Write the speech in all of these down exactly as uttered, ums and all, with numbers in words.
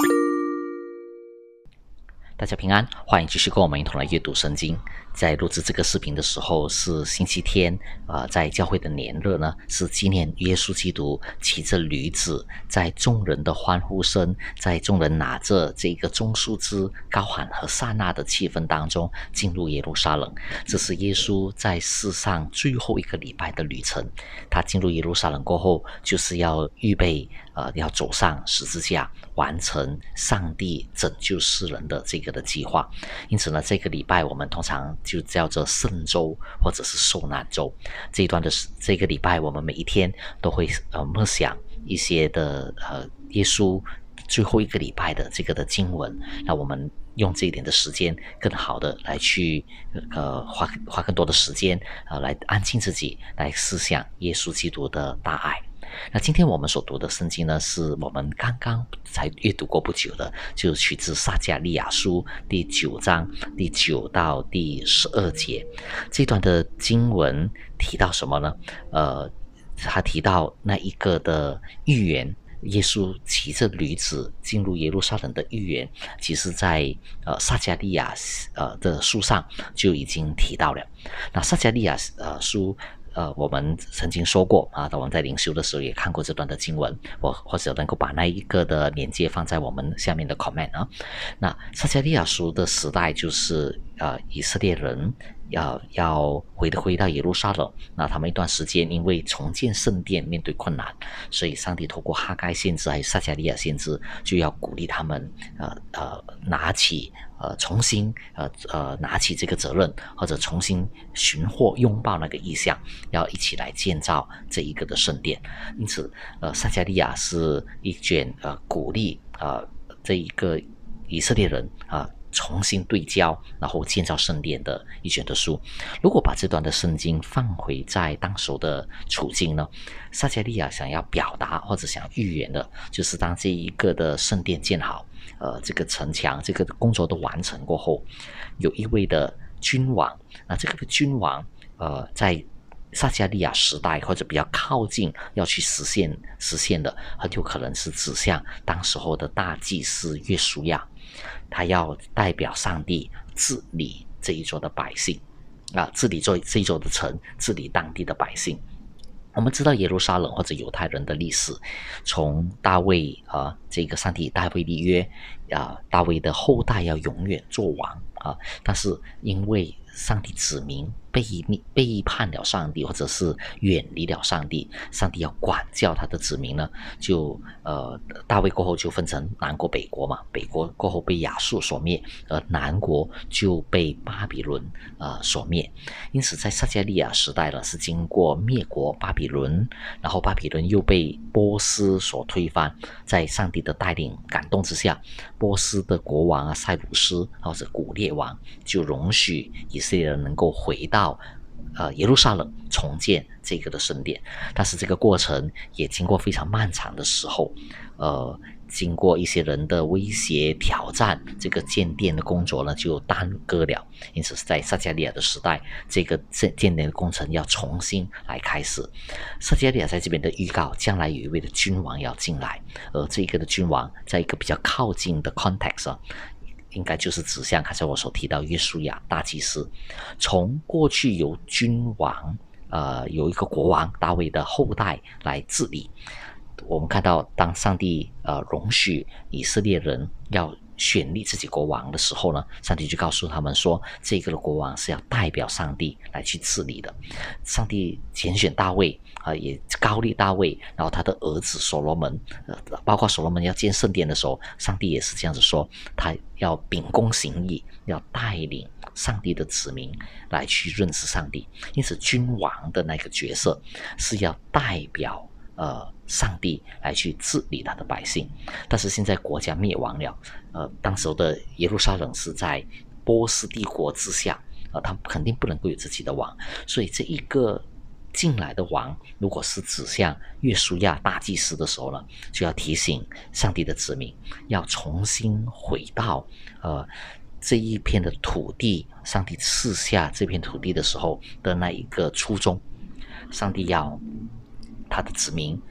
大家平安，欢迎继续跟我们一同来阅读圣经。在录制这个视频的时候是星期天，呃，在教会的年日呢，是纪念耶稣基督骑着驴子，在众人的欢呼声，在众人拿着这个棕树枝高喊和撒那的气氛当中进入耶路撒冷。这是耶稣在世上最后一个礼拜的旅程。他进入耶路撒冷过后，就是要预备呃，要走上十字架，完成上帝拯救世人的这个的计划。因此呢，这个礼拜我们通常就叫做圣周或者是受难周。这一段的这个礼拜，我们每一天都会呃默想一些的呃耶稣最后一个礼拜的这个的经文，那我们用这一点的时间，更好的来去呃花花更多的时间呃来安静自己，来思想耶稣基督的大爱。那今天我们所读的圣经呢，是我们刚刚才阅读过不久的，就是取自撒迦利亚书第九章第九到第十二节。这段的经文提到什么呢？呃，他提到那一个的预言，耶稣骑着驴子进入耶路撒冷的预言，其实在呃撒迦利亚呃的书上就已经提到了。那撒迦利亚呃书呃，我们曾经说过啊，我们在灵修的时候也看过这段的经文，我或者能够把那一个的连接放在我们下面的 comment 啊。那撒迦利亚书的时代就是呃以色列人要要回的回到耶路撒冷，那他们一段时间因为重建圣殿面对困难，所以上帝透过哈该先知还有撒迦利亚先知就要鼓励他们呃呃拿起呃重新呃呃拿起这个责任，或者重新寻获拥抱那个意象，要一起来建造这一个的圣殿。因此呃撒迦利亚是一卷呃鼓励呃这一个以色列人啊、呃重新对焦，然后建造圣殿的一卷的书。如果把这段的圣经放回在当时的处境呢，撒迦利亚想要表达或者想要预言的，就是当这一个的圣殿建好，呃，这个城墙这个工作都完成过后，有一位的君王，那这个君王，呃，在撒迦利亚时代或者比较靠近要去实现实现的，很有可能是指向当时候的大祭司约书亚。他要代表上帝治理这一座的百姓啊，治理这这一座的城，治理当地的百姓。我们知道耶路撒冷或者犹太人的历史，从大卫啊，这个上帝大卫立约啊，大卫的后代要永远做王啊，但是因为上帝子民背背叛了上帝，或者是远离了上帝，上帝要管教他的子民呢，就呃大卫过后就分成南国北国嘛，北国过后被亚述所灭，而南国就被巴比伦呃所灭。因此在撒迦利亚时代呢，是经过灭国巴比伦，然后巴比伦又被波斯所推翻，在上帝的带领感动之下，波斯的国王啊塞鲁斯或者古列王就容许以色列人能够回到呃耶路撒冷重建这个的圣殿。但是这个过程也经过非常漫长的时候，呃经过一些人的威胁挑战，这个建殿的工作呢就耽搁了。因此在撒迦利亚的时代，这个建殿的工程要重新来开始。撒迦利亚在这边的预告，将来有一位的君王要进来，而这个的君王在一个比较靠近的 context 啊，应该就是指向刚才我所提到约书亚大祭司。从过去由君王呃有一个国王大卫的后代来治理，我们看到当上帝呃容许以色列人要选立自己国王的时候呢，上帝就告诉他们说，这个的国王是要代表上帝来去治理的。上帝拣选大卫啊、呃，也高立大卫，然后他的儿子所罗门，呃，包括所罗门要建圣殿的时候，上帝也是这样子说，他要秉公行义，要带领上帝的子民来去认识上帝。因此君王的那个角色是要代表呃上帝来去治理他的百姓。但是现在国家灭亡了，呃，当时的耶路撒冷是在波斯帝国之下，呃，他肯定不能够有自己的王，所以这一个进来的王，如果是指向约书亚大祭司的时候呢，就要提醒上帝的子民要重新回到呃这一片的土地，上帝赐下这片土地的时候的那一个初衷。上帝要他的子民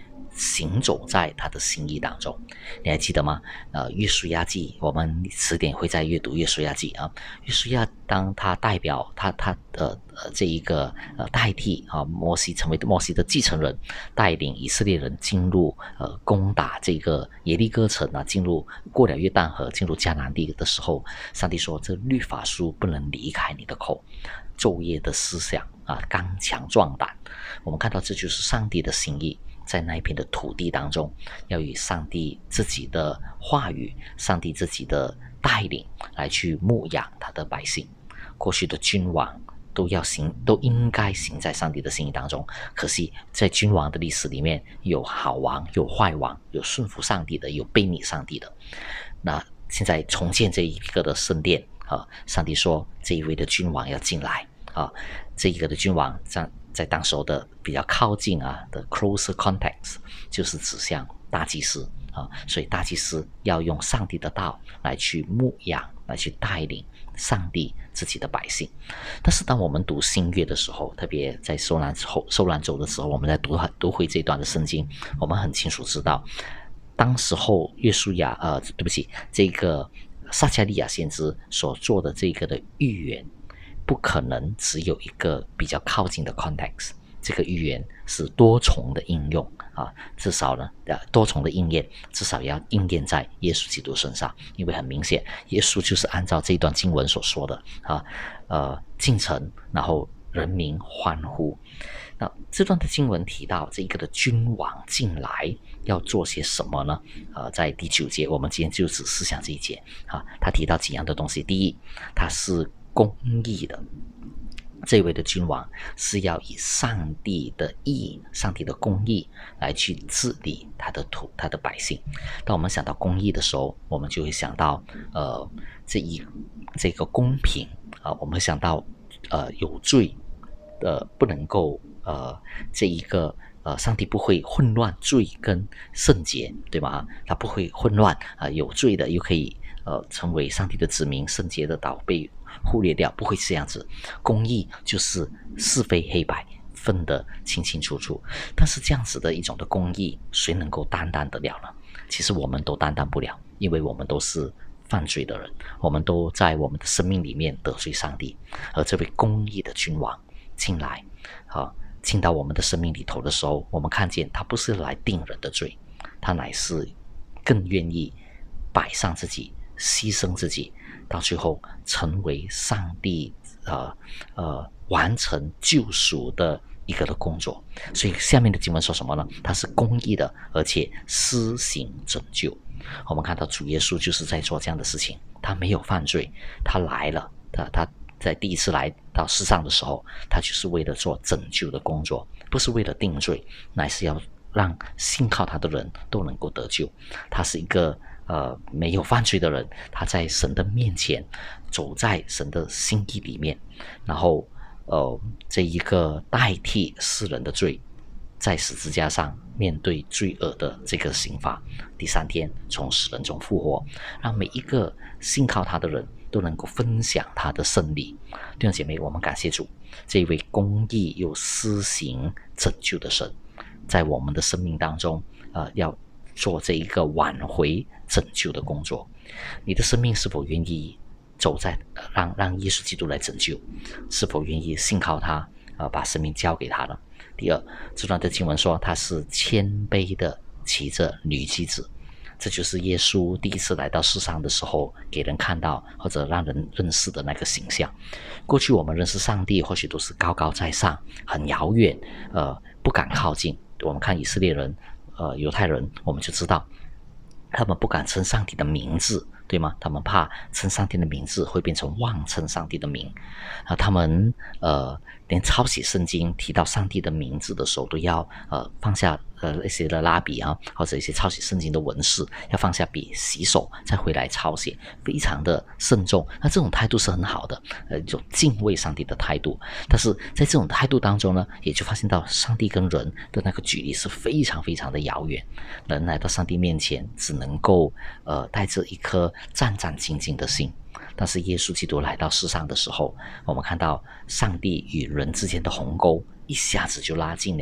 行走在他的心意当中。你还记得吗？呃，约书亚记，我们迟点会再阅读约书亚记啊。约书亚当他代表他他的呃这一个呃代替啊摩西成为摩西的继承人，带领以色列人进入呃攻打这个耶利哥城啊，进入过了约旦河，进入迦南地的时候，上帝说这律法书不能离开你的口，昼夜的思想啊，刚强壮胆。我们看到这就是上帝的心意，在那一片的土地当中，要以上帝自己的话语，上帝自己的带领来去牧养他的百姓。过去的君王都要行，都应该行在上帝的心意当中。可惜在君王的历史里面，有好王，有坏王，有顺服上帝的，有背逆上帝的。那现在重建这一个的圣殿啊，上帝说这一位的君王要进来啊，这一个的君王在在当时候的比较靠近啊的 closer context 就是指向大祭司啊，所以大祭司要用上帝的道来去牧养，来去带领上帝自己的百姓。但是当我们读新约的时候，特别在受难后受难周的时候，我们在读读回这段的圣经，我们很清楚知道，当时候约书亚呃对不起，这个撒迦利亚先知所做的这个的预言，不可能只有一个比较靠近的 context， 这个预言是多重的应用啊，至少呢，呃，多重的应验，至少要应验在耶稣基督身上，因为很明显，耶稣就是按照这段经文所说的啊，呃，进城，然后人民欢呼。那这段的经文提到这个的君王进来要做些什么呢？呃，在第九节，我们今天就只思想这一节啊，他提到几样的东西。第一，他是公义的。这位的君王是要以上帝的义、上帝的公义来去治理他的土、他的百姓。当我们想到公义的时候，我们就会想到呃这一这个公平啊、呃，我们会想到呃有罪的、呃、不能够呃这一个呃上帝不会混乱罪跟圣洁，对吗？他不会混乱啊、呃，有罪的又可以呃成为上帝的子民，圣洁的倒被忽略掉，不会这样子。公义就是是非黑白分得清清楚楚，但是这样子的一种的公义，谁能够担当得了呢？其实我们都担当不了，因为我们都是犯罪的人，我们都在我们的生命里面得罪上帝。而这位公义的君王进来啊，进到我们的生命里头的时候，我们看见他不是来定人的罪，他乃是更愿意摆上自己，牺牲自己，到最后成为上帝呃呃完成救赎的一个的工作。所以下面的经文说什么呢？他是公义的，而且施行拯救。我们看到主耶稣就是在做这样的事情，他没有犯罪，他来了，他他在第一次来到世上的时候，他就是为了做拯救的工作，不是为了定罪，乃是要让信靠他的人都能够得救。他是一个呃，没有犯罪的人，他在神的面前，走在神的心意里面，然后呃，这一个代替世人的罪，在十字架上面对罪恶的这个刑罚，第三天从死人中复活，让每一个信靠他的人都能够分享他的胜利。弟兄姐妹，我们感谢主，这一位公义又施行拯救的神，在我们的生命当中，呃，要做这一个挽回拯救的工作。你的生命是否愿意走在让让耶稣基督来拯救？是否愿意信靠他，呃，把生命交给他呢？第二，这段的经文说他是谦卑的骑着女妻子，这就是耶稣第一次来到世上的时候给人看到或者让人认识的那个形象。过去我们认识上帝或许都是高高在上，很遥远，呃，不敢靠近。我们看以色列人呃，犹太人，我们就知道他们不敢称上帝的名字，对吗？他们怕称上帝的名字会变成妄称上帝的名啊，他们呃连抄写圣经提到上帝的名字的时候，都要呃放下呃一些的蜡笔啊，或者一些抄写圣经的文士，要放下笔洗手再回来抄写，非常的慎重。那这种态度是很好的，呃，就敬畏上帝的态度。但是在这种态度当中呢，也就发现到上帝跟人的那个距离是非常非常的遥远。人来到上帝面前，只能够呃带着一颗战战兢兢的心。但是耶稣基督来到世上的时候，我们看到上帝与人之间的鸿沟一下子就拉近了。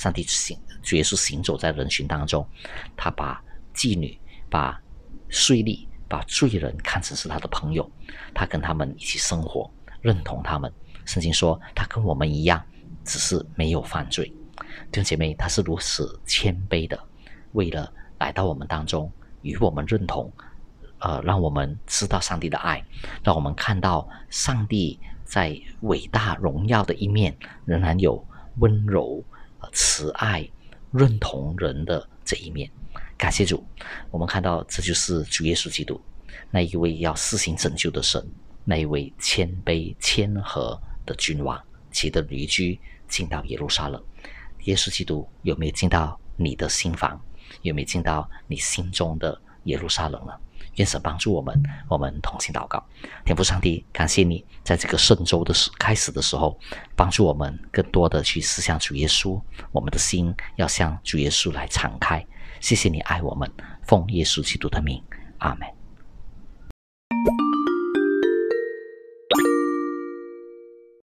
上帝行主耶稣行走在人群当中，他把妓女、把税吏、把罪人看成是他的朋友，他跟他们一起生活，认同他们。圣经说他跟我们一样，只是没有犯罪。弟兄姐妹，他是如此谦卑的，为了来到我们当中，与我们认同，呃，让我们知道上帝的爱，让我们看到上帝在伟大荣耀的一面，仍然有温柔、呃、慈爱、认同人的这一面。感谢主，我们看到这就是主耶稣基督，那一位要施行拯救的神，那一位谦卑谦和的君王，骑着驴驹进到耶路撒冷。耶稣基督有没有进到你的心房？有没有进到你心中的耶路撒冷呢？愿神帮助我们，我们同心祷告。天父上帝，感谢你在这个圣周的开始的时候，帮助我们更多的去思想主耶稣，我们的心要向主耶稣来敞开。谢谢你爱我们，奉耶稣基督的名，阿们。